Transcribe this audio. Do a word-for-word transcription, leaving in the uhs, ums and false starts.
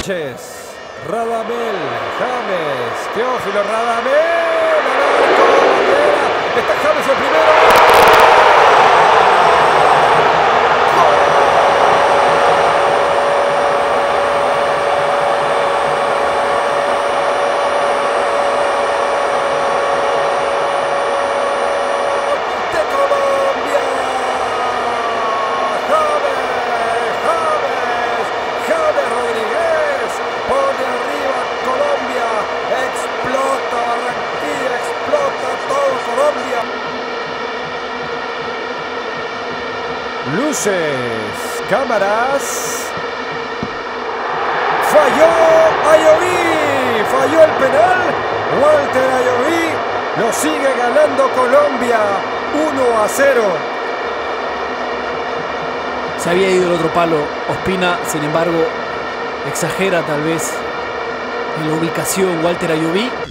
Sánchez, Radamel, James, Teófilo Radamel, al arco, bandera, está James el primero. Luces, cámaras. Falló Ayoví, falló el penal. Walter Ayoví lo sigue ganando Colombia uno a cero. Se había ido el otro palo. Ospina, sin embargo, exagera tal vez en la ubicación Walter Ayoví.